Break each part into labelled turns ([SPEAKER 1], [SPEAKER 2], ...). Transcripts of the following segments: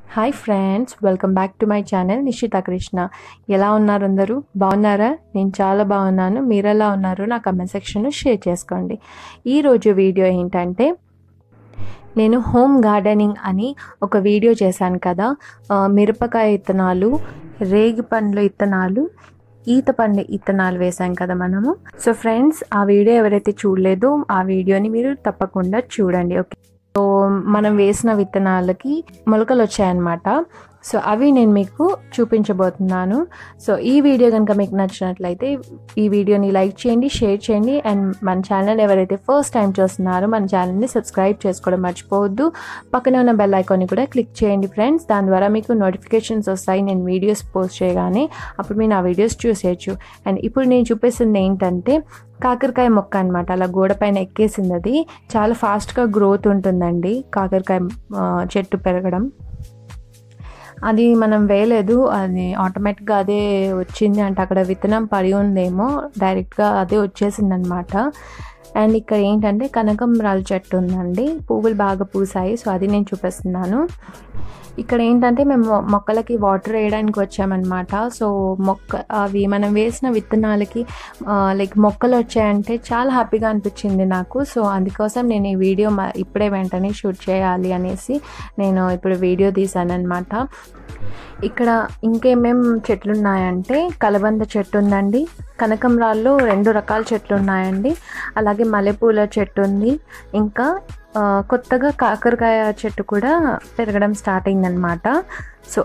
[SPEAKER 1] Hi friends, welcome back to my channel Nishita Krishna. ఎలా ఉన్నారు అందరూ? బాగున్నారా? నేను చాలా బాగున్నాను. మీరు ఎలా ఉన్నారు? నా కమెంట్ సెక్షన్లో షేర్ చేసుకోండి. ఈరోజు వీడియో ఏంటంటే, నేను హోమ్ గార్డెనింగ్ అని ఒక వీడియో చేశాను కదా. మిరపకాయ ఇత్తనాలు, రేగి పండ్ల ఇత్తనాలు, ఈత పండ్ల ఇత్తనాలు వేసాం కదా మనము. సో ఫ్రెండ్స్, ఆ వీడియో ఎవరైతే చూడలేదో ఆ వీడియోని మీరు తప్పకుండా చూడండి. ఓకే, సో మనం వేసిన విత్తనాలకి మొలకలు వచ్చాయన్నమాట. సో అవి నేను మీకు చూపించబోతున్నాను. సో ఈ వీడియో కనుక మీకు నచ్చినట్లయితే ఈ వీడియోని లైక్ చేయండి, షేర్ చేయండి. అండ్ మన ఛానల్ ఎవరైతే ఫస్ట్ టైం చూస్తున్నారో మన ఛానల్ని సబ్స్క్రైబ్ చేసుకోవడం మర్చిపోవద్దు. పక్కనే ఉన్న బెల్ ఐకాన్ని కూడా క్లిక్ చేయండి ఫ్రెండ్స్. దాని ద్వారా మీకు నోటిఫికేషన్స్ వస్తాయి నేను వీడియోస్ పోస్ట్ చేయగానే. అప్పుడు మీరు నా వీడియోస్ చూసేయచ్చు. అండ్ ఇప్పుడు నేను చూపిస్తుంది ఏంటంటే కాకరకాయ మొక్క అనమాట. అలా గోడ పైన ఎక్కేసింది. అది చాలా ఫాస్ట్గా గ్రోత్ ఉంటుందండి కాకరకాయ చెట్టు పెరగడం. అది మనం వేయలేదు, అది ఆటోమేటిక్గా అదే వచ్చింది. అంటే అక్కడ విత్తనం పడి ఉందేమో, డైరెక్ట్గా అదే వచ్చేసింది అనమాట. అండ్ ఇక్కడ ఏంటంటే కనకాంబరాల చెట్టు ఉందండి, పువ్వులు బాగా పూసాయి. సో అది నేను చూపిస్తున్నాను. ఇక్కడ ఏంటంటే మేము మొక్కలకి వాటర్ వేయడానికి వచ్చామన్నమాట. సో అవి మనం వేసిన విత్తనాలకి లైక్ మొక్కలు వచ్చాయంటే చాలా హ్యాపీగా అనిపించింది నాకు. సో అందుకోసం నేను ఈ వీడియో ఇప్పుడే వెంటనే షూట్ చేయాలి అనేసి నేను ఇప్పుడు వీడియో తీసాను అనమాట. ఇక్కడ ఇంకేమేం చెట్లు ఉన్నాయంటే కలబంద చెట్టు ఉందండి, కనకాంబరాల్లో 2 రకాల చెట్లు ఉన్నాయండి, అలాగే మల్లెపూల చెట్టు ఉంది, ఇంకా కొత్తగా కాకరకాయ చెట్టు కూడా పెరగడం స్టార్ట్ అయిందనమాట. సో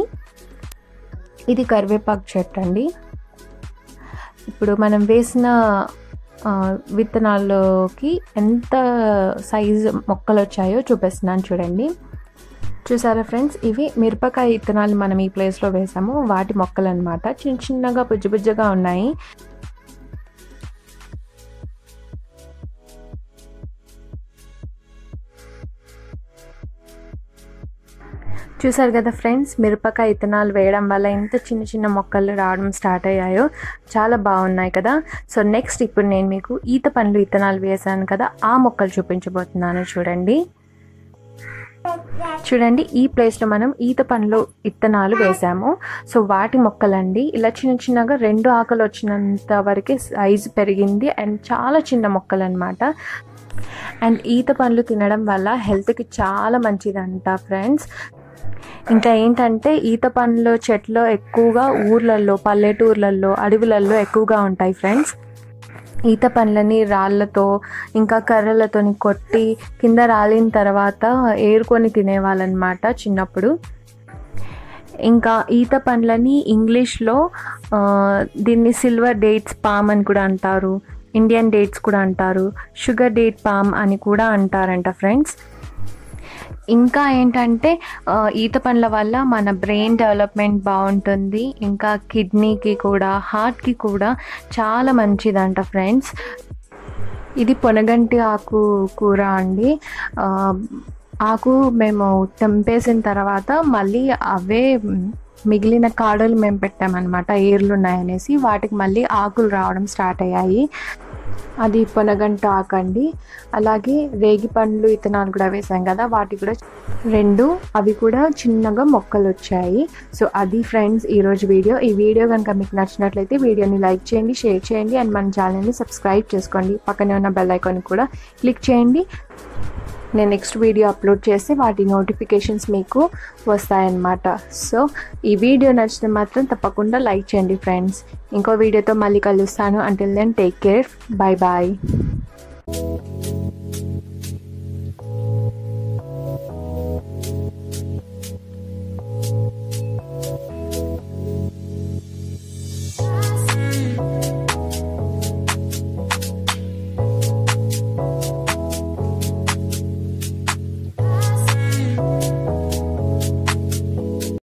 [SPEAKER 1] ఇది కరివేపాకు చెట్టు అండి. ఇప్పుడు మనం వేసిన విత్తనాల్లోకి ఎంత సైజు మొక్కలు వచ్చాయో చూపిస్తున్నాను చూడండి. చూసారా ఫ్రెండ్స్, ఇవి మిరపకాయ విత్తనాలు మనం ఈ ప్లేస్లో వేసాము, వాటి మొక్కలు అనమాట. చిన్న చిన్నగా బుజ్జగా ఉన్నాయి. చూసారు కదా ఫ్రెండ్స్, మిరపకాయ విత్తనాలు వేయడం వల్ల ఎంత చిన్న చిన్న మొక్కలు రావడం స్టార్ట్ అయ్యాయో, చాలా బాగున్నాయి కదా. సో నెక్స్ట్ ఇప్పుడు నేను మీకు ఈత పండ్లు విత్తనాలు వేసాను కదా, ఆ మొక్కలు చూపించబోతున్నాను చూడండి. ఈ ప్లేస్లో మనం ఈత పండ్లు విత్తనాలు వేసాము. సో వాటి మొక్కలండి ఇలా చిన్నగా 2 ఆకులు వచ్చినంత వరకే సైజు పెరిగింది. అండ్ చాలా చిన్న మొక్కలు అనమాట. అండ్ ఈత పండ్లు తినడం వల్ల హెల్త్కి చాలా మంచిదంట ఫ్రెండ్స్. ఇంకా ఏంటంటే ఈత పండ్లు చెట్లు ఎక్కువగా ఊర్లలో, పల్లెటూర్లలో, అడవులలో ఎక్కువగా ఉంటాయి ఫ్రెండ్స్. ఈత పండ్లని రాళ్ళతో ఇంకా కర్రలతో కొట్టి కింద రాలిన తర్వాత ఏరుకొని తినేవాళ్ళనమాట చిన్నప్పుడు. ఇంకా ఈత పండ్లని ఇంగ్లీష్లో దీన్ని సిల్వర్ డేట్స్ పామ్ అని కూడా అంటారు, ఇండియన్ డేట్స్ కూడా అంటారు, షుగర్ డేట్ పామ్ అని కూడా అంటారంట ఫ్రెండ్స్. ఇంకా ఏంటంటే ఈత పండ్ల వల్ల మన బ్రెయిన్ డెవలప్మెంట్ బాగుంటుంది. ఇంకా కిడ్నీకి కూడా, హార్ట్కి కూడా చాలా మంచిదంట ఫ్రెండ్స్. ఇది పొనగంటి ఆకు కూర అండి. ఆకు మేము తెంపేసిన తర్వాత మళ్ళీ అవే మిగిలిన కాడలు మేము పెట్టామన్నమాట, ఏర్లు ఉన్నాయనేసి. వాటికి మళ్ళీ ఆకులు రావడం స్టార్ట్ అయ్యాయి. అది పొనగంట ఆకు అండి. అలాగే రేగి పండ్లు విత్తనాలు కూడా వేసాం కదా, వాటి కూడా 2 అవి కూడా చిన్నగా మొక్కలు వచ్చాయి. సో అది ఫ్రెండ్స్ ఈరోజు వీడియో. ఈ వీడియో కనుక మీకు నచ్చినట్లయితే వీడియోని లైక్ చేయండి, షేర్ చేయండి. అండ్ మన ఛానల్ని సబ్స్క్రైబ్ చేసుకోండి. పక్కనే ఉన్న బెల్ ఐకాన్ కూడా క్లిక్ చేయండి. నేను నెక్స్ట్ వీడియో అప్లోడ్ చేస్తే వాటి నోటిఫికేషన్స్ మీకు వస్తాయన్నమాట. సో ఈ వీడియో నచ్చితే మాత్రం తప్పకుండా లైక్ చేయండి ఫ్రెండ్స్. ఇంకో వీడియోతో మళ్ళీ కలుస్తాను. Until then take care, bye bye.